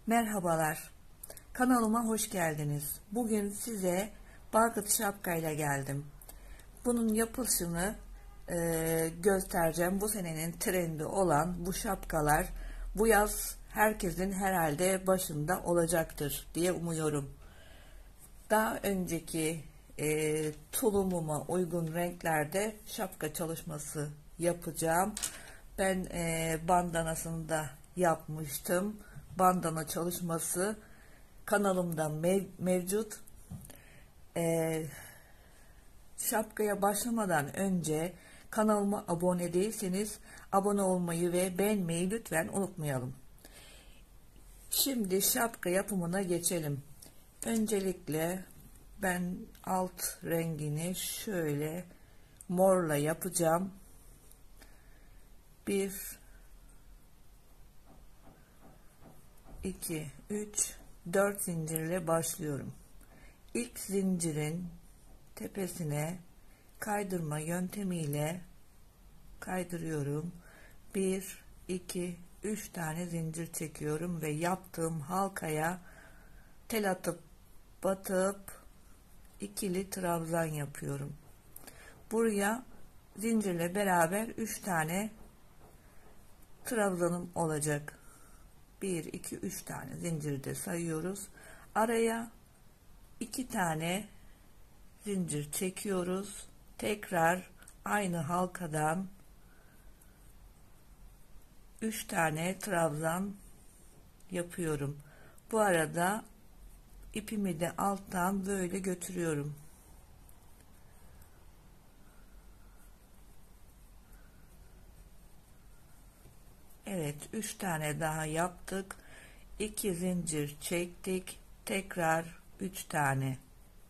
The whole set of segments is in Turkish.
Merhabalar, kanalıma hoş geldiniz. Bugün size barkıt şapkayla geldim. Bunun yapılışını göstereceğim. Bu senenin trendi olan bu şapkalar bu yaz herkesin herhalde başında olacaktır diye umuyorum. Daha önceki tulumuma uygun renklerde şapka çalışması yapacağım. Ben bandanasını da yapmıştım. Bandana çalışması kanalımda mevcut. Şapkaya başlamadan önce kanalıma abone değilseniz abone olmayı ve beğenmeyi lütfen unutmayalım. Şimdi şapka yapımına geçelim. Öncelikle ben alt rengini şöyle morla yapacağım. 1 2 3 4 zincirle başlıyorum. İlk zincirin tepesine kaydırma yöntemiyle kaydırıyorum. 1 2 3 tane zincir çekiyorum ve yaptığım halkaya tel atıp batıp ikili trabzan yapıyorum. Buraya zincirle beraber 3 tane trabzanım olacak. 1 2 3 tane zincirde sayıyoruz. Araya 2 tane zincir çekiyoruz. Tekrar aynı halkadan 3 tane trabzan yapıyorum. Bu arada ipimi de alttan böyle götürüyorum. Evet, 3 tane daha yaptık. 2 zincir çektik. Tekrar 3 tane.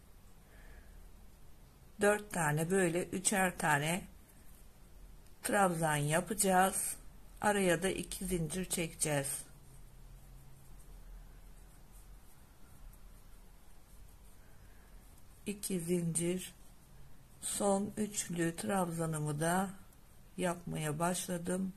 4 tane böyle üçer tane trabzan yapacağız. Araya da 2 zincir çekeceğiz. İki zincir, son üçlü trabzanımı da yapmaya başladım.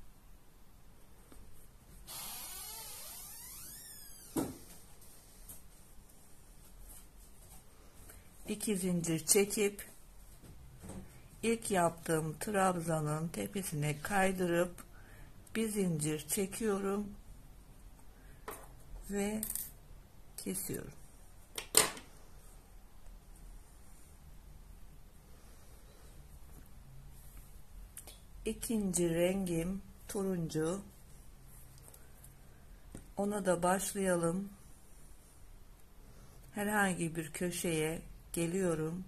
İki zincir çekip ilk yaptığım trabzanın tepesine kaydırıp bir zincir çekiyorum ve kesiyorum. İkinci rengim turuncu. Ona da başlayalım. Herhangi bir köşeye geliyorum.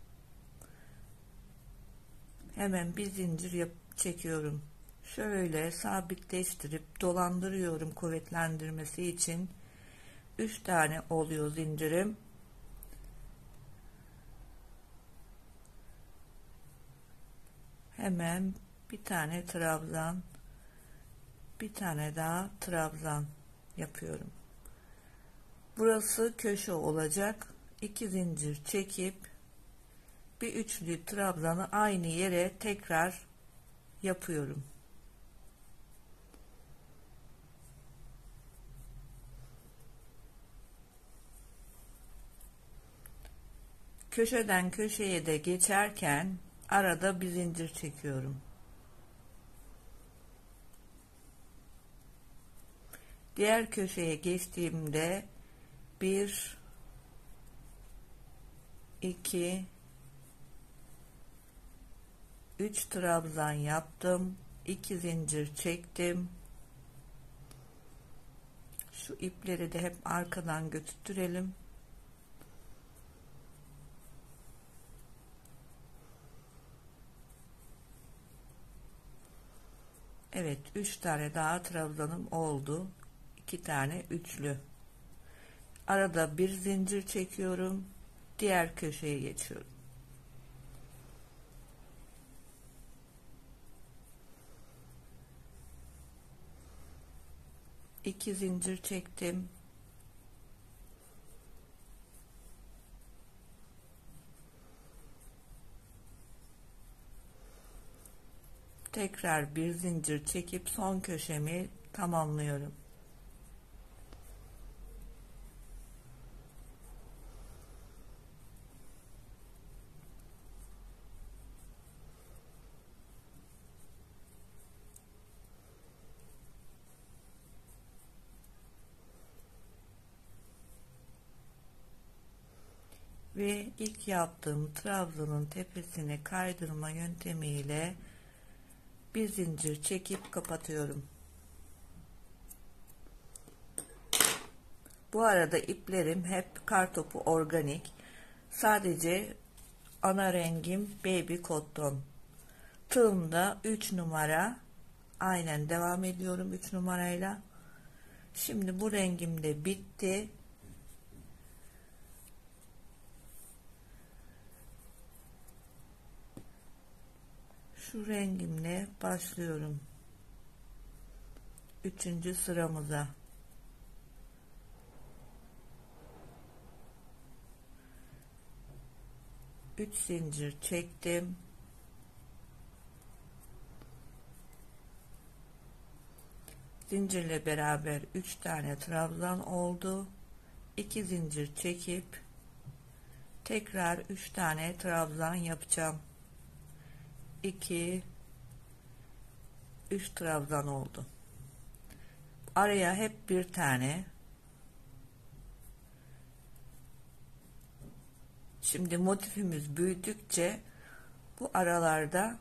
Hemen bir zincir çekiyorum. Şöyle sabitleştirip dolandırıyorum kuvvetlendirmesi için. 3 tane oluyor zincirim. Hemen bir tane trabzan, bir tane daha trabzan yapıyorum. Burası köşe olacak. 2 zincir çekip bir üçlü trabzanı aynı yere tekrar yapıyorum. Köşeden köşeye de geçerken arada bir zincir çekiyorum. Diğer köşeye geçtiğimde 1 2 3 trabzan yaptım. 2 zincir çektim. Şu ipleri de hep arkadan götürelim. Evet, 3 tane daha trabzanım oldu. 2 tane üçlü. Arada bir zincir çekiyorum. Diğer köşeye geçiyorum. İki zincir çektim. Tekrar bir zincir çekip son köşemi tamamlıyorum. ve ilk yaptığım trabzanın tepesine kaydırma yöntemiyle bir zincir çekip kapatıyorum. Bu arada iplerim hep kartopu organik. Sadece ana rengim baby cotton. Tığımda 3 numara. Aynen devam ediyorum 3 numarayla. Şimdi bu rengim de bitti. Şu rengimle başlıyorum. 3. sıramıza. Üç zincir çektim. Zincirle beraber 3 tane trabzan oldu. 2 zincir çekip tekrar 3 tane trabzan yapacağım. 2 3 trabzan oldu. Araya hep bir tane. Şimdi motifimiz büyüdükçe bu aralarda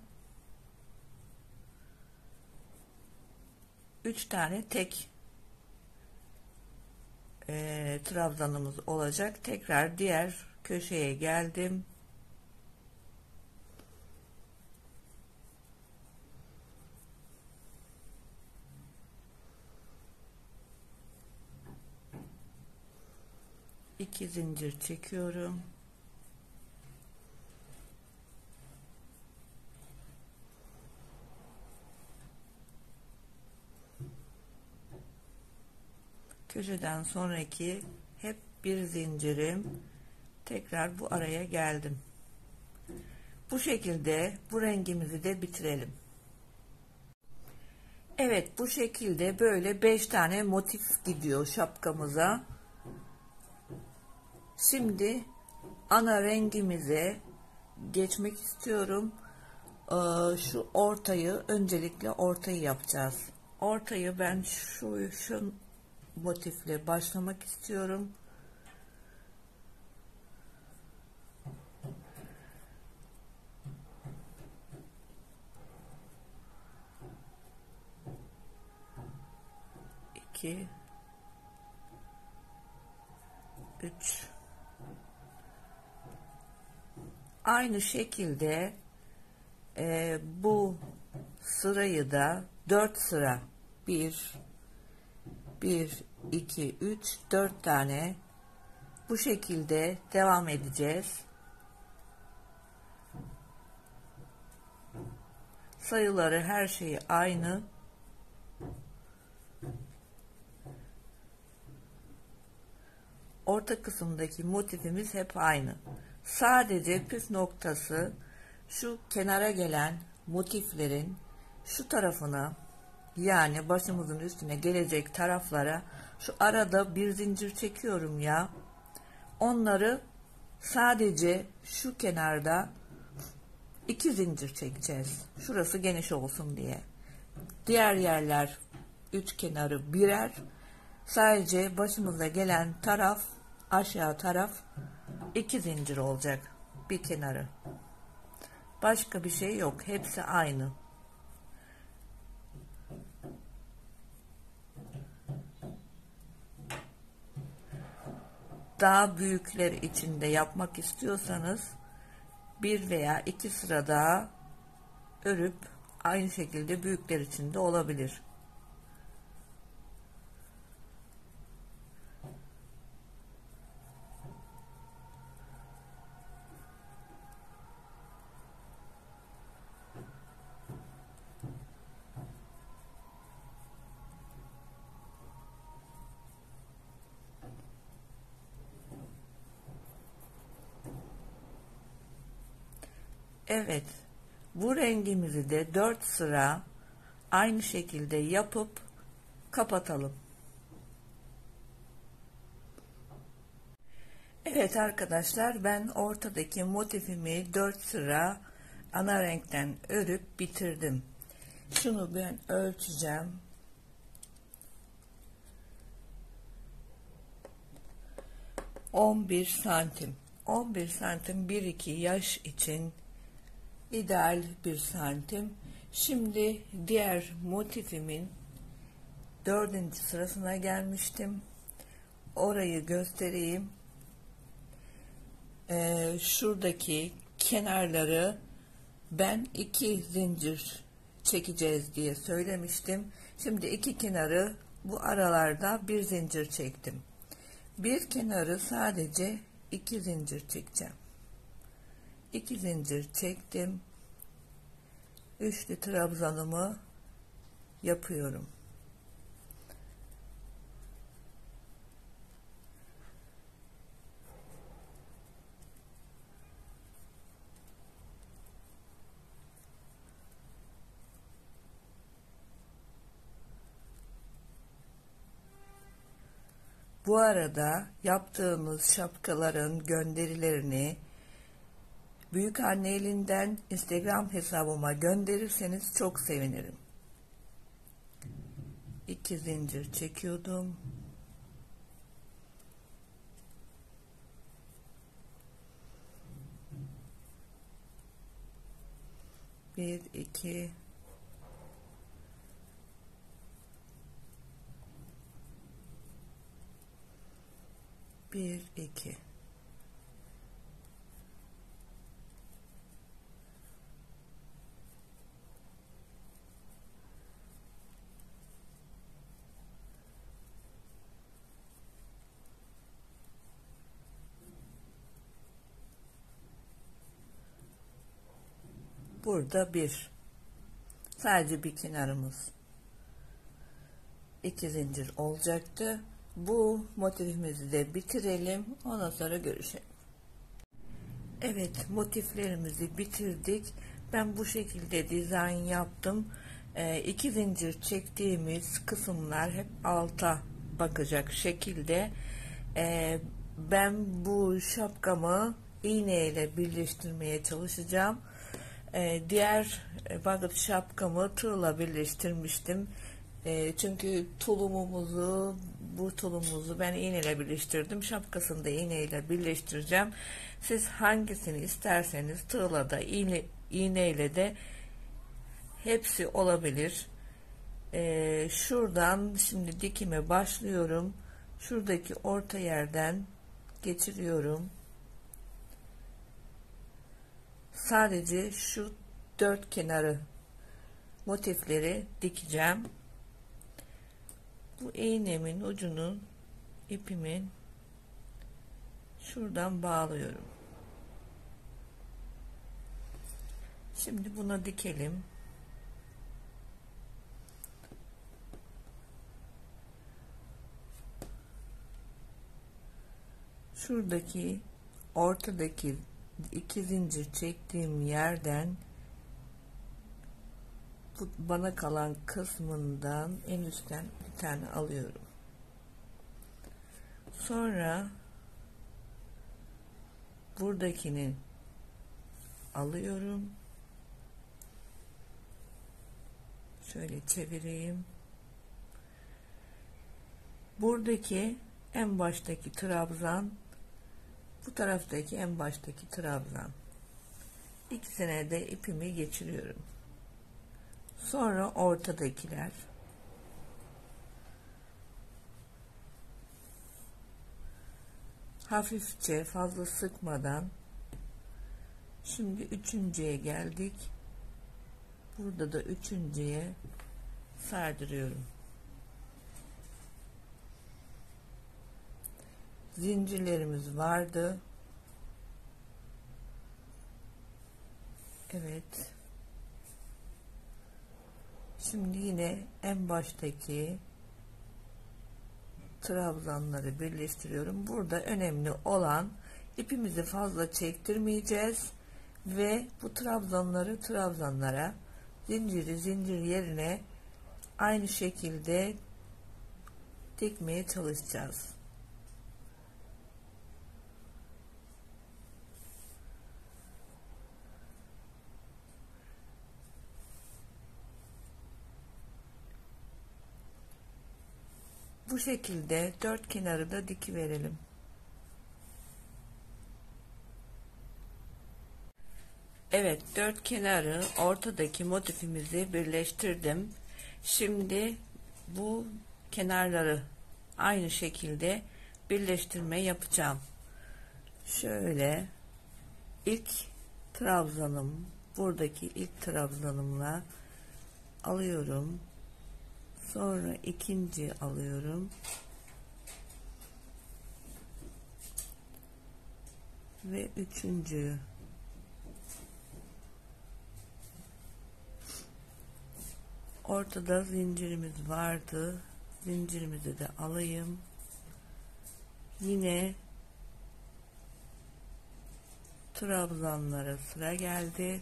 3 tane tek trabzanımız olacak. Tekrar diğer köşeye geldim. İki zincir çekiyorum. Köşeden sonraki hep bir zincirim. Tekrar bu araya geldim. Bu şekilde bu rengimizi de bitirelim. Evet, bu şekilde böyle 5 tane motif gidiyor şapkamıza. Şimdi ana rengimize geçmek istiyorum. Şu ortayı, öncelikle ortayı yapacağız. Ortayı ben şu motifle başlamak istiyorum. İki, üç. Aynı şekilde bu sırayı da 4 sıra 1 2 3 4 tane bu şekilde devam edeceğiz. Sayıları, her şeyi aynı. Orta kısımdaki motifimiz hep aynı. Sadece püf noktası şu kenara gelen motiflerin şu tarafına, yani başımızın üstüne gelecek taraflara şu arada bir zincir çekiyorum ya. Onları sadece şu kenarda 2 zincir çekeceğiz. Şurası geniş olsun diye. Diğer yerler 3 kenarı birer. Sadece başımıza gelen taraf, aşağı taraf 2 zincir olacak bir kenarı. Başka bir şey yok. Hepsi aynı. Daha büyükler içinde yapmak istiyorsanız bir veya 2 sıra daha örüp aynı şekilde büyükler içinde olabilir. Evet, bu rengimizi de 4 sıra aynı şekilde yapıp kapatalım. Evet arkadaşlar, ben ortadaki motifimi 4 sıra ana renkten örüp bitirdim. Şunu ben ölçeceğim. 11 santim. 11 santim 1-2 yaş için ideal bir santim. Şimdi diğer motifimin 4. sırasına gelmiştim. Orayı göstereyim. Şuradaki kenarları ben 2 zincir çekeceğiz diye söylemiştim. Şimdi iki kenarı bu aralarda bir zincir çektim. Bir kenarı sadece 2 zincir çekeceğim. 2 zincir çektim. Üçlü trabzanımı yapıyorum. Bu arada yaptığımız şapkaların gönderilerini Büyükanne elinden Instagram hesabıma gönderirseniz çok sevinirim. 2 zincir çekiyordum. Bir, iki, bir, iki. Burada bir. Sadece bir kenarımız. 2 zincir olacaktı. Bu motifimizi de bitirelim. Ondan sonra görüşelim. Evet, motiflerimizi bitirdik. Ben bu şekilde dizayn yaptım. 2 zincir çektiğimiz kısımlar hep alta bakacak şekilde. Ben bu şapkamı iğne ile birleştirmeye çalışacağım. Diğer baget şapkamı tığla birleştirmiştim. Çünkü bu tulumumuzu ben iğneyle birleştirdim. Şapkasını da iğneyle birleştireceğim. Siz hangisini isterseniz tığla da iğneyle de hepsi olabilir. Şuradan şimdi dikime başlıyorum. Şuradaki orta yerden geçiriyorum. Sadece şu 4 kenarı motifleri dikeceğim. Bu iğnemin ucunu ipimin şuradan bağlıyorum. Şimdi buna dikelim. Şuradaki ortadaki 2 zincir çektiğim yerden bu bana kalan kısmından en üstten bir tane alıyorum. Sonra buradakini alıyorum. Şöyle çevireyim. Buradaki en baştaki trabzan, bu taraftaki en baştaki trabzan. İkisine de ipimi geçiriyorum. Sonra ortadakiler. Hafifçe, fazla sıkmadan. Şimdi üçüncüye geldik. Burada da üçüncüye sardırıyorum. Zincirlerimiz vardı. Evet. Şimdi yine en baştaki trabzanları birleştiriyorum. Burada önemli olan ipimizi fazla çektirmeyeceğiz ve bu trabzanlara zinciri zincir yerine aynı şekilde dikmeye çalışacağız. Bu şekilde 4 kenarı da dikiverelim. Evet, dört kenarı ortadaki motifimizi birleştirdim. Şimdi bu kenarları aynı şekilde birleştirme yapacağım. Şöyle ilk trabzanım, buradaki ilk trabzanımla alıyorum. Sonra ikinci alıyorum. Ve üçüncü. Ortada zincirimiz vardı. Zincirimizi de alayım. Yine trabzanlara sıra geldi.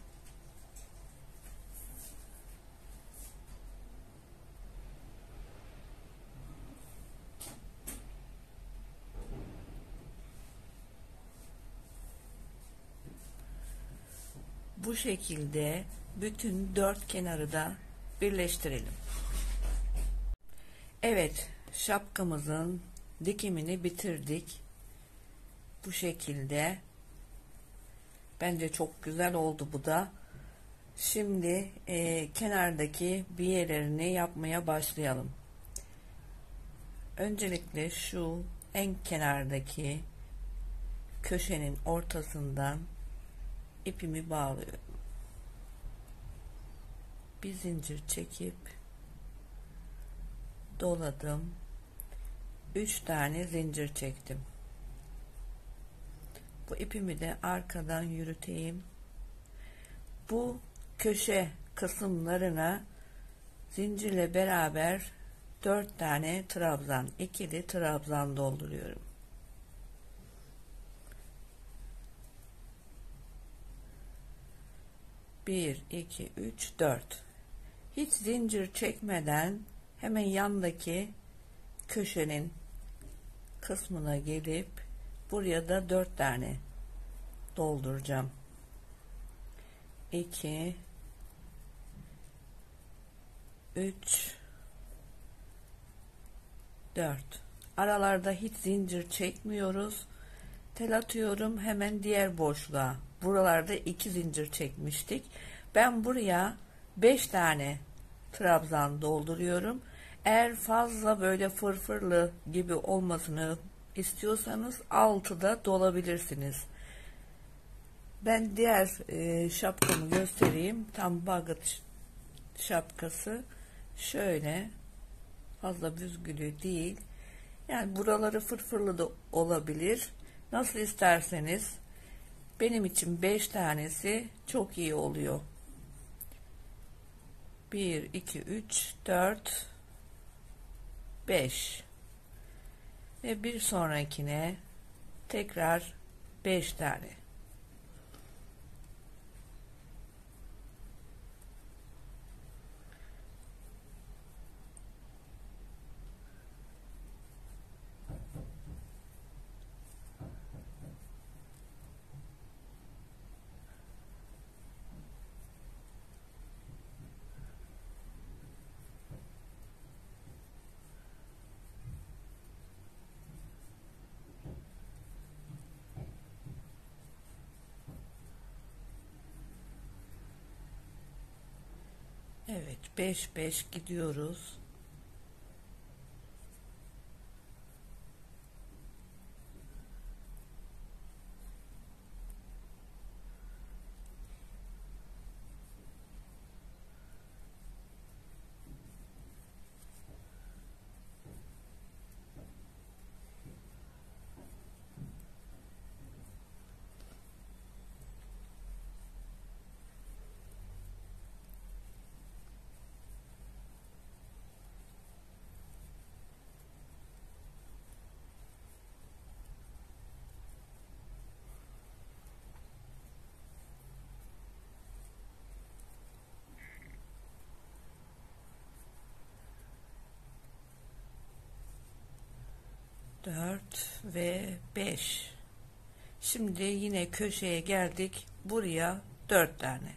Bu şekilde bütün dört kenarı da birleştirelim. Evet, şapkamızın dikimini bitirdik. Bu şekilde. Bence çok güzel oldu bu da. Şimdi kenardaki biyelerini yapmaya başlayalım. Öncelikle şu en kenardaki köşenin ortasından ipimi bağlıyorum. Bir zincir çekip doladım. 3 tane zincir çektim. Bu ipimi de arkadan yürüteyim. Bu köşe kısımlarına zincirle beraber 4 tane trabzan, ikili trabzan dolduruyorum. Bir, iki, üç, 4. Hiç zincir çekmeden hemen yandaki köşenin kısmına gelip buraya da 4 tane dolduracağım. 2 3 4. Aralarda hiç zincir çekmiyoruz. Tel atıyorum hemen diğer boşluğa. Buralarda 2 zincir çekmiştik. Ben buraya 5 tane trabzan dolduruyorum. Eğer fazla böyle fırfırlı gibi olmasını istiyorsanız 6'da dolabilirsiniz. Ben diğer şapkamı göstereyim. Tam bagat şapkası. Şöyle fazla büzgülü değil. Yani buraları fırfırlı da olabilir. Nasıl isterseniz. Benim için 5 tanesi çok iyi oluyor. 1, 2, 3, 4, 5 ve bir sonrakine tekrar 5 tane. Evet, 5-5 gidiyoruz. Dört ve 5. Şimdi yine köşeye geldik. Buraya 4 tane.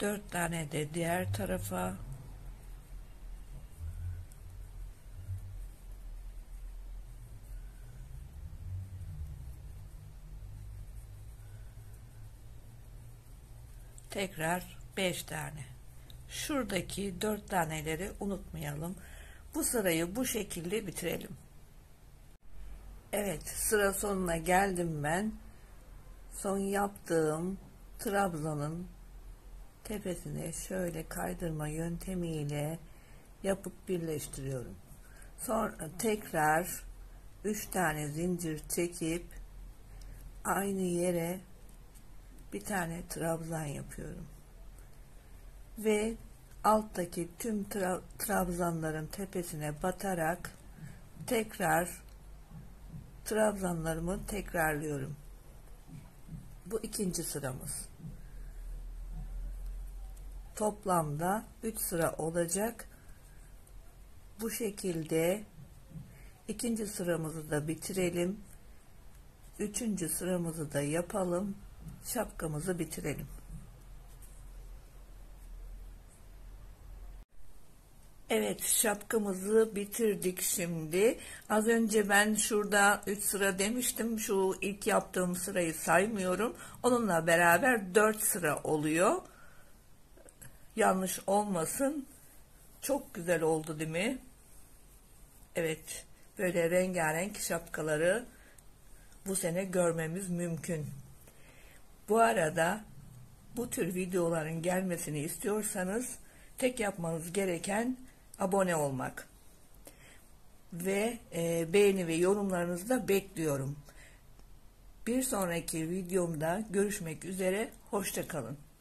4 tane de diğer tarafa. Tekrar 5 tane. Şuradaki 4 taneleri unutmayalım. Bu sırayı bu şekilde bitirelim. Evet, sıra sonuna geldim ben. Son yaptığım trabzanın tepesine şöyle kaydırma yöntemiyle yapıp birleştiriyorum. Sonra tekrar 3 tane zincir çekip aynı yere bir tane trabzan yapıyorum. Ve alttaki tüm trabzanların tepesine batarak tekrar trabzanlarımı tekrarlıyorum. Bu ikinci sıramız. Toplamda 3 sıra olacak. Bu şekilde ikinci sıramızı da bitirelim. Üçüncü sıramızı da yapalım. Şapkamızı bitirelim. Evet, şapkamızı bitirdik şimdi. Az önce ben şurada 3 sıra demiştim. Şu ilk yaptığım sırayı saymıyorum. Onunla beraber 4 sıra oluyor. Yanlış olmasın. Çok güzel oldu değil mi? Evet, böyle rengarenk şapkaları bu sene görmemiz mümkün. Bu arada bu tür videoların gelmesini istiyorsanız tek yapmanız gereken abone olmak ve beğeni ve yorumlarınızı da bekliyorum. Bir sonraki videomda görüşmek üzere, hoşça kalın.